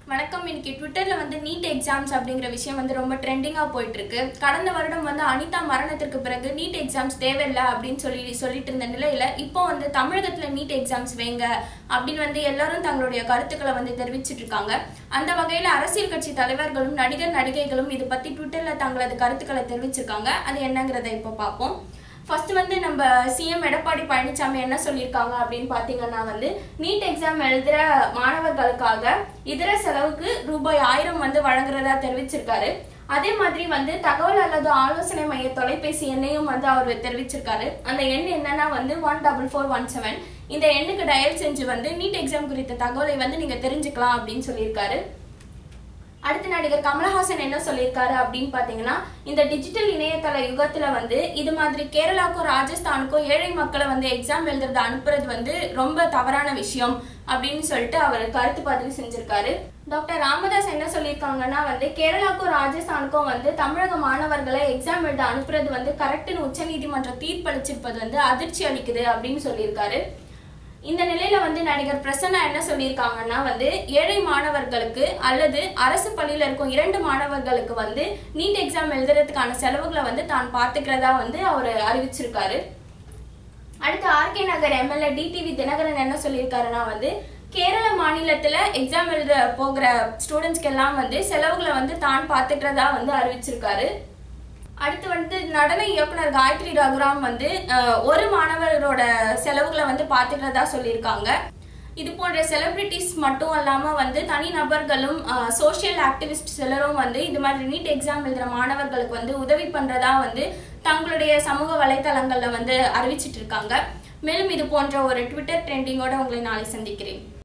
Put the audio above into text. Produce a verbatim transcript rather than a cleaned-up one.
வணக்கம். இன்னைக்கு ட்விட்டர்ல வந்து நீட் எக்ஸாம்ஸ் அப்படிங்கிற விஷயம் வந்து ரொம்ப ட்ரெண்டிங்கா போயிட்டு இருக்கு. கடந்த வருடம் வந்து அனிதா மரணத்திற்கு பிறகு நீட் எக்ஸாம்ஸ் தேவையில்லை அப்படின்னு சொல்லி சொல்லிட்டு இருந்த நிலையில இப்போ வந்து தமிழகத்துல நீட் எக்ஸாம்ஸ் வைங்க அப்படின்னு வந்து எல்லாரும் தங்களுடைய கருத்துக்களை வந்து தெரிவிச்சிட்டு இருக்காங்க. அந்த வகையில அரசியல் கட்சி தலைவர்களும் நடிகர் நடிகைகளும் இது பத்தி ட்விட்டர்ல தங்களது கருத்துக்களை தெரிவிச்சிருக்காங்க. அது என்னங்கிறத இப்போ பார்ப்போம். ஃபர்ஸ்ட் வந்து நம்ம சிஎம் எடப்பாடி பழனிசாமி என்ன சொல்லியிருக்காங்க அப்படின்னு பார்த்தீங்கன்னா வந்து நீட் எக்ஸாம் எழுதுற மாணவர்களுக்காக இதர செலவுக்கு ரூபாய் ஆயிரம் வந்து வழங்குறதா தெரிவிச்சிருக்காரு. அதே மாதிரி வந்து தகவல் அல்லது ஆலோசனை மைய தொலைபேசி எண்ணையும் வந்து அவர் தெரிவிச்சிருக்காரு. அந்த எண் என்னன்னா வந்து one double four one seven. இந்த எண்ணுக்கு டயல் செஞ்சு வந்து நீட் எக்ஸாம் குறித்த தகவலை வந்து நீங்க தெரிஞ்சுக்கலாம் அப்படின்னு சொல்லியிருக்காரு. அடுத்த நடிகர் கமலஹாசன் என்ன சொல்லியிருக்காரு அப்படின்னு பாத்தீங்கன்னா, இந்த டிஜிட்டல் இணையதள யுகத்துல வந்து இது மாதிரி கேரளாக்கோ ராஜஸ்தானுக்கோ ஏழை மக்களை வந்து எக்ஸாம் எழுதுறது அனுப்புறது வந்து ரொம்ப தவறான விஷயம் அப்படின்னு சொல்லிட்டு அவர் கருத்து பதிவு செஞ்சிருக்காரு. டாக்டர் ராமதாஸ் என்ன சொல்லியிருக்காங்கன்னா வந்து கேரளாக்கோ ராஜஸ்தானுக்கோ வந்து தமிழக மாணவர்களை எக்ஸாம் எழுத அனுப்புறது வந்து கரெக்ட்னு உச்ச நீதிமன்றம் தீர்ப்பளிச்சிருப்பது வந்து அதிர்ச்சி அளிக்குது அப்படின்னு சொல்லியிருக்காரு. இந்த நிலையில வந்து நடிகர் பிரசன்னா என்ன சொல்லியிருக்காங்கன்னா வந்து ஏழை மாணவர்களுக்கு அல்லது அரசு பள்ளியில இருக்கும் இரண்டு மாணவர்களுக்கு வந்து நீட் எக்ஸாம் எழுதுறதுக்கான செலவுகளை வந்து தான் பார்த்துக்கிறதா வந்து அவர் அறிவிச்சிருக்காரு. அடுத்து RK Nagar MLA TTV Dhinakaran என்ன சொல்லியிருக்காருன்னா வந்து கேரள மாநிலத்துல எக்ஸாம் எழுத போகிற ஸ்டூடெண்ட்ஸ்க்கு எல்லாம் வந்து செலவுகளை வந்து தான் பார்த்துக்கிறதா வந்து அறிவிச்சிருக்காரு. அடுத்து வந்து நடன இயக்குனர் காயத்ரி ரகுராம் வந்து ஒரு மாணவரோட செலவுகளை வந்து பார்த்துக்கிறதா சொல்லியிருக்காங்க. இது போன்ற செலிபிரிட்டிஸ் மட்டும் இல்லாம வந்து தனி நபர்களும் சோசியல் ஆக்டிவிஸ்ட் சிலரும் வந்து இது மாதிரி நீட் எக்ஸாம் எழுதுற மாணவர்களுக்கு வந்து உதவி பண்றதா வந்து தங்களுடைய சமூக வலைதளங்கள்ல வந்து அறிவிச்சிட்டு இருக்காங்க. மேலும் இது போன்ற ஒரு ட்விட்டர் ட்ரெண்டிங்கோட உங்களை நாளை சந்திக்கிறேன்.